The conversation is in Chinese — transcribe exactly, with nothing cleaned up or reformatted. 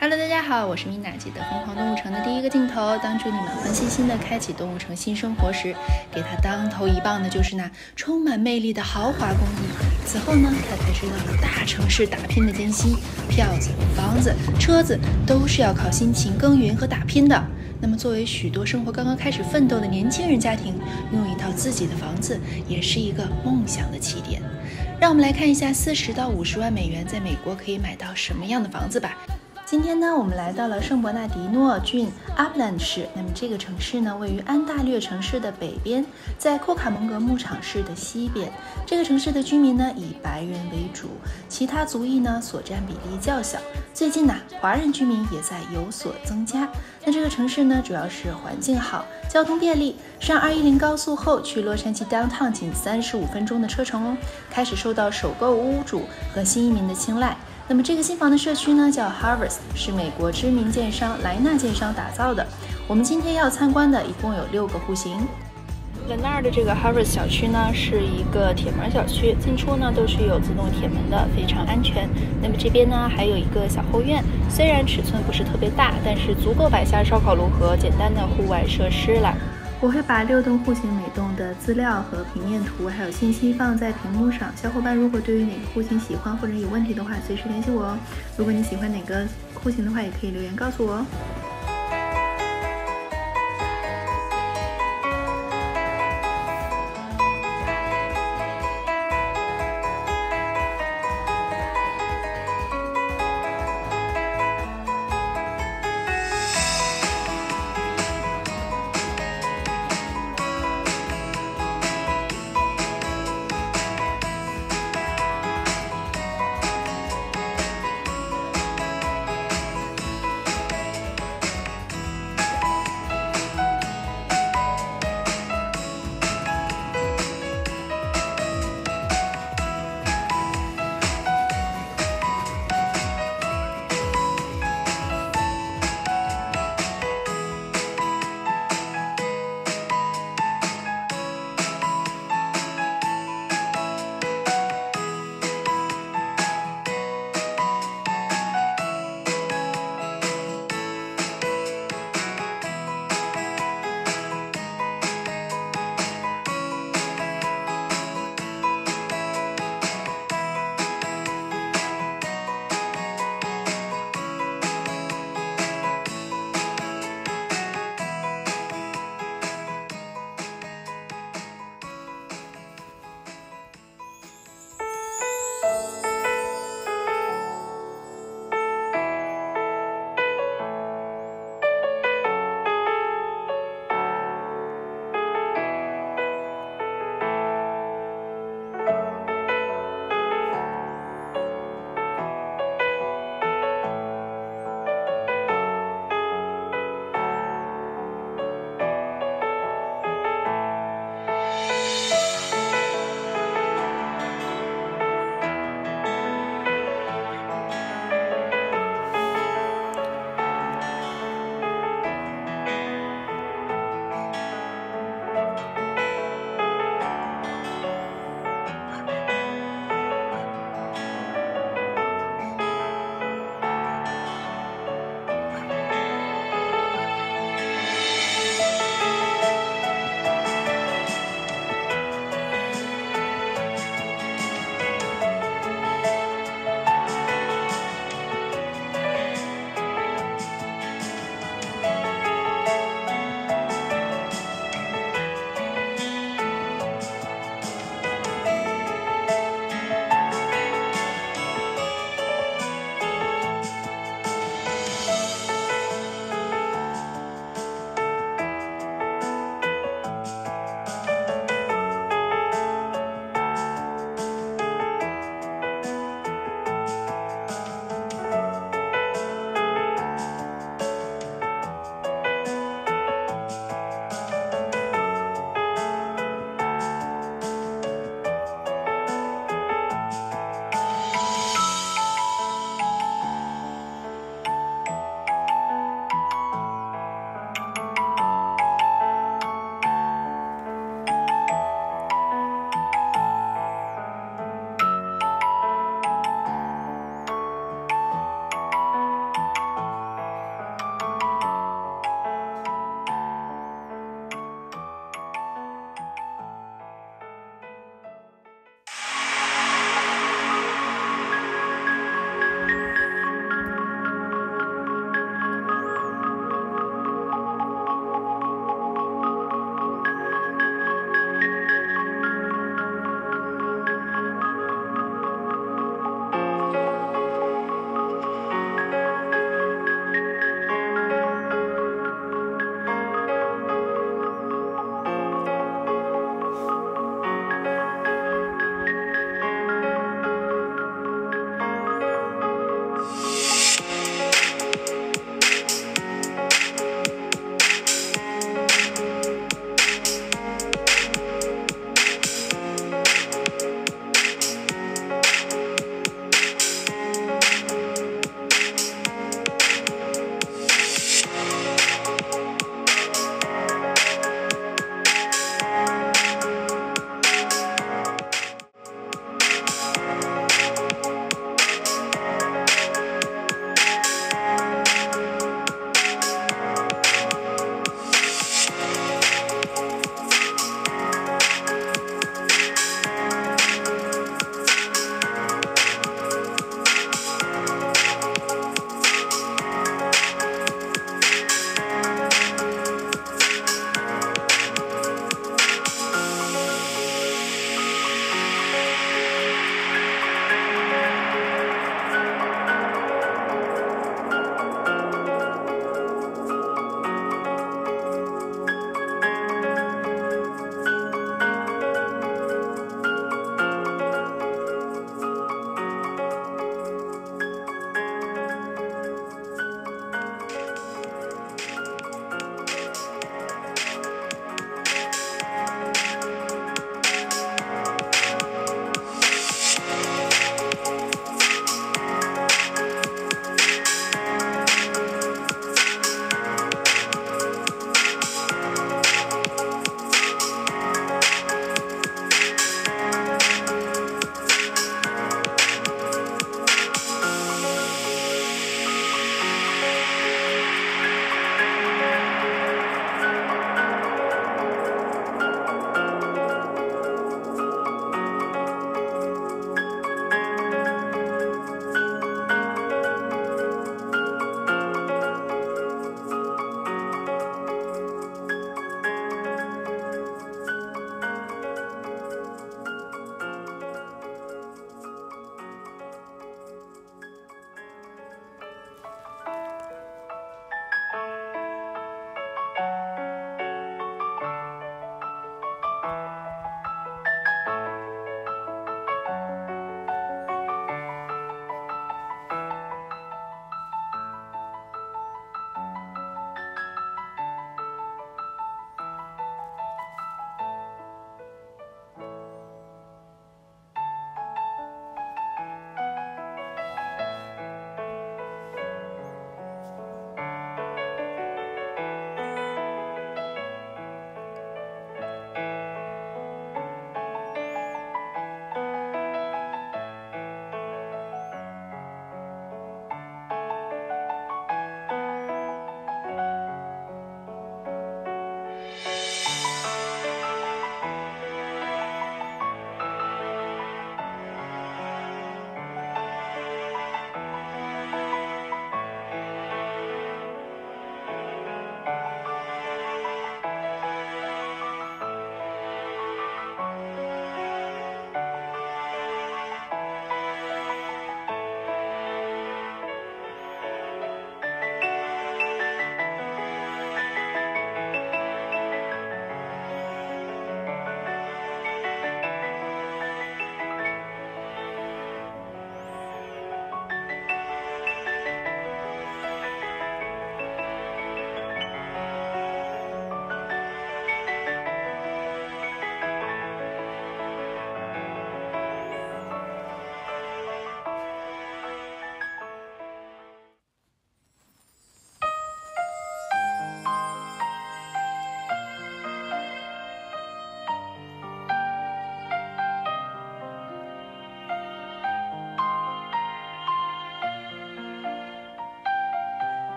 Hello， 大家好，我是米娜。记得疯狂动物城的第一个镜头，当助理们欢欣欣地开启动物城新生活时，给他当头一棒的就是那充满魅力的豪华公寓。此后呢，他才知道了大城市打拼的艰辛，票子、房子、车子都是要靠辛勤耕耘和打拼的。那么作为许多生活刚刚开始奋斗的年轻人家庭，拥有一套自己的房子也是一个梦想的起点。让我们来看一下四十到五十万美元在美国可以买到什么样的房子吧。今天呢，我们来到了圣伯纳迪诺郡阿普兰市。那么这个城市呢，位于安大略城市的北边，在库卡蒙格牧场市的西边。这个城市的居民呢，以白人为主，其他族裔呢所占比例较小。最近呢，华人居民也在有所增加。那这个城市呢，主要是环境好，交通便利，上二一零高速后去洛杉矶 downtown 仅三十五分钟的车程哦，开始受到首购屋主和新移民的青睐。那么这个新房的社区呢，叫 Harvest， 是美国知名建商莱纳建商打造的。我们今天要参观的一共有六个户型。莱纳的这个 Harvest 小区呢，是一个铁门小区，进出呢都是有自动铁门的，非常安全。那么这边呢还有一个小后院，虽然尺寸不是特别大，但是足够摆下烧烤炉和简单的户外设施了。我会把六栋户型每栋的资料和平面图还有信息放在屏幕上，小伙伴如果对于哪个户型喜欢或者有问题的话，随时联系我哦。如果你喜欢哪个户型的话，也可以留言告诉我哦。